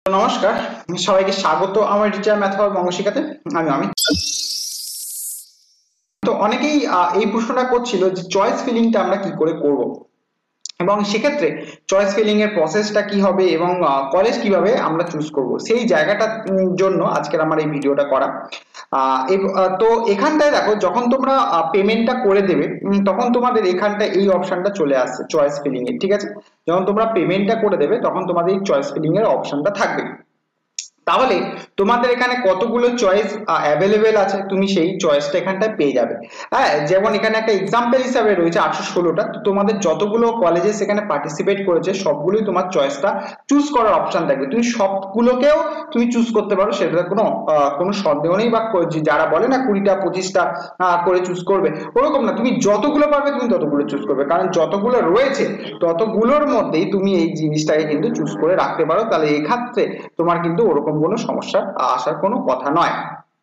নমস্কার, সবাইকে স্বাগত আমার টিচার ম্যাথ বঙ্গ শিখাতে। আমি অমিত। তো অনেকেই এই প্রশ্নটা করছিল যে চয়েস ফিলিংটা আমরা কি করে করব, এবং সেক্ষেত্রে চয়েস ফিলিং এর প্রসেসটা কি হবে এবং কলেজ কিভাবে আমরা চুজ করব, সেই জায়গাটার জন্য আজকের আমার এই ভিডিওটা করা। তো এখানটায় দেখো, যখন তোমরা পেমেন্টটা করে দেবে তখন তোমাদের এখানটায় এই অপশনটা চলে আসছে চয়েস ফিলিং এর। ঠিক আছে, যখন তোমরা পেমেন্টটা করে দেবে তখন তোমাদের এই চয়েস ফিলিং এর অপশনটা থাকবে। তাহলে তোমাদের এখানে কতগুলো চয়েস অ্যাভেলেবেল আছে, তুমি সেই চয়েসটা এখানটায় পেয়ে যাবে। হ্যাঁ, যেমন এখানে একটা এক্সাম্পল হিসাবে রয়েছে 816টা, তো তোমাদের যতগুলো কলেজে সেখানে পার্টিসিপেট করেছে সবগুলোই তোমার চয়েসটা চুজ করার অপশন থাকবে। তুমি সবগুলোকেও তুমি চুজ করতে পারো, সেটা কোনো সন্দেহ নেই। বা যারা বলে না 20টা 25টা করে চুজ করবে, ওরকম না, তুমি যতগুলো পারবে তুমি ততগুলো চুজ করবে, কারণ যতগুলো রয়েছে ততগুলোর মধ্যেই তুমি এই জিনিসটাকে কিন্তু চুজ করে রাখতে পারো। তাহলে এই ক্ষেত্রে তোমার কিন্তু ওরকম কোনো সমস্যা আসার কোনো কথা নয়।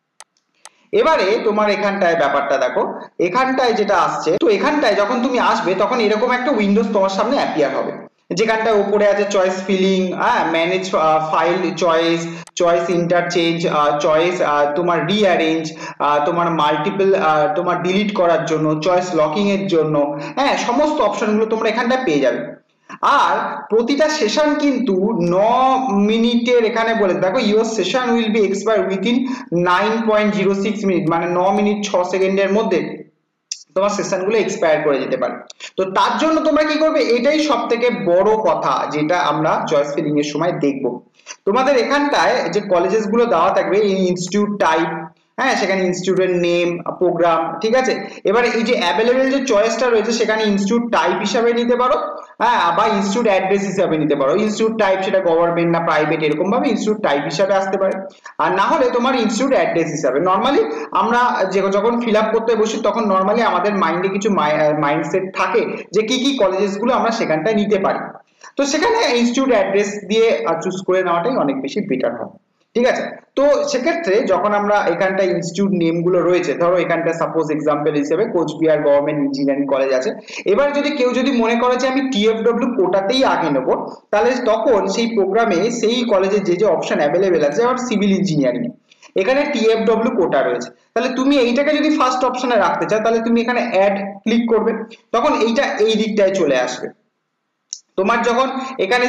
এবারে তোমার এখানটায় ব্যাপারটা দেখো, এখানটায় যেটা আসছে, তো এখানটায় যখন তুমি আসবে তখন এরকম একটা উইন্ডোজ তোমার সামনে অ্যাপিয়ার হবে, যেখানটায় উপরে আছে choice filling, manage file choice, choice interchange choice, তোমার রিঅ্যারেঞ্জ, তোমার মাল্টিপল, তোমার ডিলিট করার জন্য, চয়েস লকিং এর জন্য, হ্যাঁ, সমস্ত অপশনগুলো তোমরা এখানটায় পেয়ে যাবে। আর প্রতিটা সেশন কিন্তু 9 মিনিটের, এখানে বলে দেখো your session will be expire within 9.06 minute, মানে 9 মিনিট 6 সেকেন্ডের মধ্যে তোমার সেশন গুলো এক্সপায়ার করে যেতে পারে। তো তার জন্য তোমরা কি করবে, এটাই সব থেকে বড় কথা যেটা আমরা চয়েস ফিলিং এর সময় দেখব। তোমাদের এখানটায় যে কলেজেস গুলো দেওয়া থাকবে, এই ইনস্টিটিউট টাইপ, হ্যাঁ, সেখানে ইনস্টিটিউটের নেম, প্রোগ্রাম, ঠিক আছে। এবারে এই যে অ্যাভেলেবেল যে চয়েসটা রয়েছে সেখানে ইনস্টিটিউট টাইপ হিসাবে নিতে পারো, হ্যাঁ, বা ইনস্টিটিউট অ্যাড্রেস হিসাবে নিতে পারো। ইনস্টিটিউট টাইপ সেটা গভর্নমেন্ট না প্রাইভেট, এরকম ভাবে ইনস্টিটিউট টাইপ হিসাবে আসতে পারে। আর না হলে তোমার ইনস্টিটিউট অ্যাড্রেস হিসাবে। নর্মালি আমরা যখন ফিল আপ করতে বসি তখন নর্মালি আমাদের মাইন্ডে কিছু মাইন্ডসেট থাকে যে কি কি কলেজেস গুলো আমরা সেখানটায় নিতে পারি, তো সেখানে ইনস্টিটিউট অ্যাড্রেস দিয়ে চুজ করে নেওয়াটাই অনেক বেশি বেটার হয়। ঠিক আছে, তো সেক্ষেত্রে যখন আমরা এখানটা ইনস্টিটিউট নেম গুলো রয়েছে, ধরো এখানটা সাপোজ এক্সাম্পল হিসেবে কোচবিহার গভর্নমেন্ট ইঞ্জিনিয়ারিং কলেজ আছে। এবার যদি কেউ মনে করে যে আমি টিএফডব্লিউ কোটাতেই আগে নেবো, তাহলে তখন সেই প্রোগ্রামে সেই কলেজে যে অপশন অ্যাভেলেবেল আছে, যেমন সিভিল ইঞ্জিনিয়ারিং, এখানে টিএফডব্লিউ কোটা রয়েছে, তাহলে তুমি এইটাকে যদি ফার্স্ট অপশনে রাখতে চাও তাহলে তুমি এখানে অ্যাড ক্লিক করবে, তখন এইটা এই দিকটায় চলে আসবে। তোমার যখন এখানে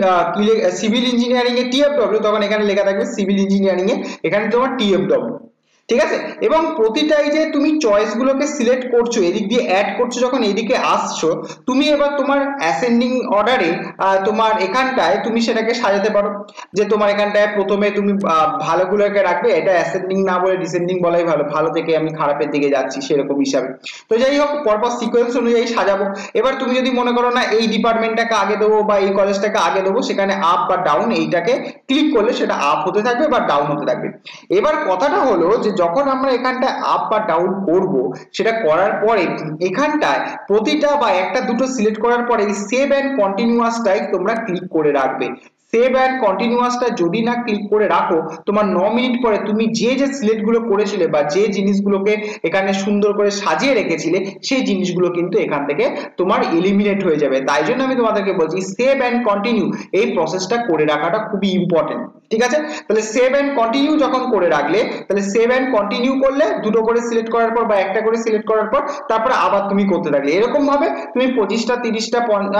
সিভিল ইঞ্জিনিয়ারিং এ টিএফডব্লিউ, তখন এখানে লেখা থাকবে সিভিল ইঞ্জিনিয়ারিং এ এখানে তোমার টিএফডব্লিউ। ঠিক আছে, এবং প্রতিটাই যে তুমি চয়েস গুলোকে সিলেক্ট করছো, এদিক দিয়ে অ্যাড করছো, যখন এদিকে আসছো তুমি এবার তোমার অ্যাসেন্ডিং অর্ডারে তোমার এখানটায় তুমি সেটাকে সাজাতে পারো। যে তোমার এখানটায় প্রথমে তুমি ভালোগুলোকে রাখবে, এটা অ্যাসেন্ডিং না বলে ডিসেন্ডিং বলাই ভালো, ভালো থেকে আমি খারাপের দিকে যাচ্ছি সেরকম হিসাবে। তো যাই হোক, পরপর সিকোয়েন্স অনুযায়ী সাজাবো। এবার তুমি যদি মনে করো না এই ডিপার্টমেন্টটাকে আগে দেবো বা এই কলেজটাকে আগে দেবো, সেখানে আপ বা ডাউন এইটাকে ক্লিক করলে সেটা আপ হতে থাকবে বা ডাউন হতে থাকবে। এবার কথাটা হলো যে যখন আমরা এখানটায় আপ বা ডাউন করব, সেটা করার পরে এখানটায় প্রতিটা বা একটা দুটো সিলেক্ট করার পরে সেভ এন্ড কন্টিনিউয়াসটাই তোমরা ক্লিক করে রাখবে। সেভ অ্যান্ড কন্টিনিউয়াসটা যদি না ক্লিক করে রাখো, তোমার 9 মিনিট পরে তুমি যে সিলেক্ট গুলো করেছিলে বা যে জিনিসগুলোকে এখানে সুন্দর করে সাজিয়ে রেখেছিলে সেই জিনিসগুলো কিন্তু এখান থেকে তোমার এলিমিনেট হয়ে যাবে। তাই জন্য আমি তোমাদেরকে বলছি সেভ অ্যান্ড কন্টিনিউ এই প্রসেসটা করে রাখাটা খুবই ইম্পর্টেন্ট। ঠিক আছে, তাহলে সেভ অ্যান্ড কন্টিনিউ যখন করে রাখলে, তাহলে সেভ অ্যান্ড কন্টিনিউ করলে দুটো করে সিলেক্ট করার পর বা একটা করে সিলেক্ট করার পর তারপরে আবার তুমি করতে থাকলে, এরকম ভাবে তুমি 25টা 30টা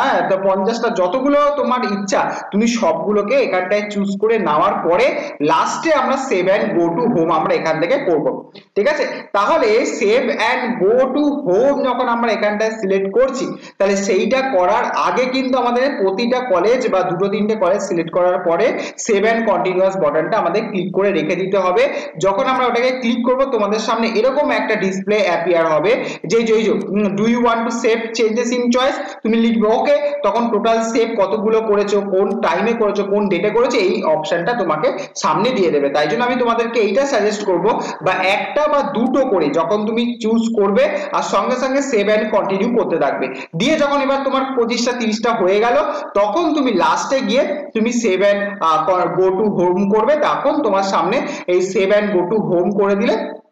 50টা যতগুলো তোমার ইচ্ছা তুমি সবগুলোকে এখানটায় চুজ করে নেওয়ার পরে লাস্টে আমরা save and go to home আমরা এখান থেকে করব। ঠিক আছে, তাহলে save and go to home যখন আমরা এখানটায় সিলেক্ট করছি, তাহলে সেইটা করার আগে কিন্তু আমাদের প্রতিটা কলেজ বা দুটো তিনটে কলেজ সিলেক্ট করার পরে সেভ অ্যান্ড কন্টিনিউয়াস বাটনটা আমাদের ক্লিক করে রেখে দিতে হবে। যখন আমরা ওটাকে ক্লিক করব তোমাদের সামনে এরকম একটা ডিসপ্লে অ্যাপিয়ার হবে যে do you want to save changes in choice, তুমি লিখবে ওকে, তখন টোটাল সেভ কতগুলো করেছো, কোন টাইমে করেছো, কোন ডেটে করেছো, এই অপশনটা তোমাকে সামনে দিয়ে দেবে। তাই জন্য আমি তোমাদেরকে এইটা সাজেস্ট করব, বা একটা বা দুটো করে যখন তুমি চুজ করবে আর সঙ্গে সঙ্গে সেভ অ্যান্ড কন্টিনিউ করতে থাকবে, দিয়ে যখন এবার তোমার 25টা 30টা হয়ে গেল তখন তুমি লাস্টে গিয়ে তুমি save and go to home করবে, তখন তোমার সামনে এই save and go to home করে দিলে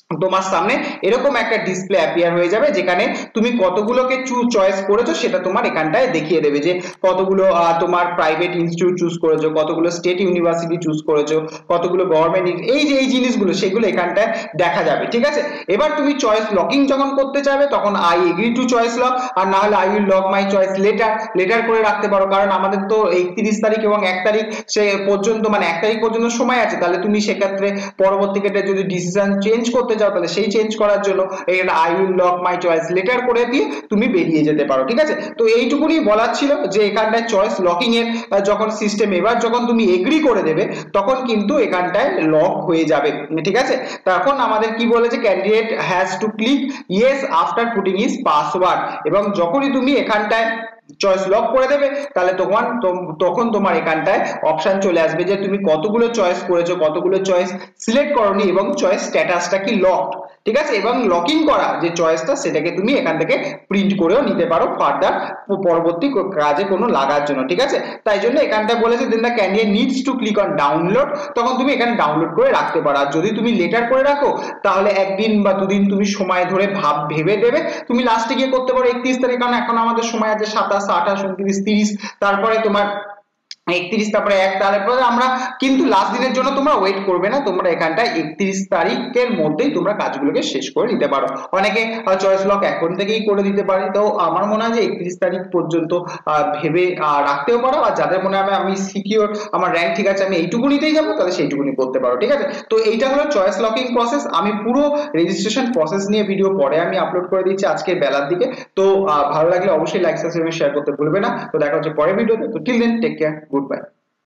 তোমার সামনে এরকম একটা ডিসপ্লে অ্যাপিয়ার হয়ে যাবে, যেখানে তুমি কতগুলোকে চয়েস করেছো সেটা তোমার এখানটায় দেখিয়ে দেবে, যে কতগুলো তোমার প্রাইভেট ইনস্টিটিউট চুজ করেছো, কতগুলো স্টেট ইউনিভার্সিটি চুজ করেছো, কতগুলো গভর্নমেন্ট, এই যে এই জিনিসগুলো সেগুলো এখানটায় দেখা যাবে। ঠিক আছে, এবার তুমি চয়েস লকিং যখন করতে চাইবে তখন I agree to choice lock, আর না হলে I will lock my choice later, later করে রাখতে পারো, কারণ আমাদের তো 31 তারিখ এবং 1 তারিখ সে পর্যন্ত, মানে 1 তারিখ পর্যন্ত সময় আছে, তাহলে তুমি সেক্ষেত্রে পরবর্তী ক্ষেত্রে যদি ডিসিশন চেঞ্জ করতে চাও তাহলে সেই চেঞ্জ করার জন্য এখানে I will lock my choice later করে দিয়ে তুমি বেরিয়ে যেতে পারো। ঠিক আছে, তো এইটুকুনি বলার ছিল যে এখানটায় চয়েস লকিং এর যখন সিস্টেম, এবার যখন তুমি এগ্রি করে দেবে তখন কিন্তু এখানটায় লক হয়ে যাবে। ঠিক আছে, তখন আমাদের কি বলেছে, candidate has to click yes after putting his password, এবং যখনই তুমি এখানটায় চয়েস লক করে দেবে তাহলে তখন তোমার এখানটায় অপশন চলে আসবে যে তুমি কতগুলো চয়েস করেছো, কতগুলো চয়েস সিলেক্ট করোনি, এবং চয়েস স্ট্যাটাসটা কি লকড। ঠিক আছে, এবং লকিং করা যে চয়েসটা সেটাকে তুমি এখান থেকে প্রিন্ট করেও নিতে পারো ফার্দার পরবর্তী কাজে কোনো লাগার জন্য। ঠিক আছে, তাই জন্য এখানটা বলেছে then the candidate needs to click on download, তখন তুমি এখানে ডাউনলোড করে রাখতে পারো। আর যদি তুমি লেটার করে রাখো তাহলে একদিন বা দুদিন তুমি সময় ধরে ভেবে দেবে, তুমি লাস্টে গিয়ে করতে পারো 31 তারিখ, কারণ এখন আমাদের সময় আছে 27, 28, 29, 30, তারপরে তোমার 31, তারপরে 1, তারপরে আমরা কিন্তু লাস্ট দিনের জন্য তোমরা ওয়েট করবে না, তোমরা এখানটায় 31 তারিখের মধ্যেই তোমরা কাজগুলোকে শেষ করে নিতে পারো। অনেকে চয়েস লক এখন থেকেই করে দিতে পারে, তো আমার মনে হয় যে 31 তারিখ পর্যন্ত ভেবে রাখতেও পারো, আর যাদের মনে হয় আমি সিকিউর, আমার র্যাঙ্ক ঠিক আছে, আমি এইটুকুনিতেই যাবো, তাহলে সেইটুকুনি করতে পারো। ঠিক আছে, তো এইটা হলো চয়েস লকিং প্রসেস। আমি পুরো রেজিস্ট্রেশন প্রসেস নিয়ে ভিডিও পরে আমি আপলোড করে দিচ্ছি আজকে বেলার দিকে। তো ভালো লাগলে অবশ্যই লাইক সাবস্ক্রাইব শেয়ার করতে ভুলবে না। তো দেখা হচ্ছে পরের ভিডিওতে। তো till then take care, good by.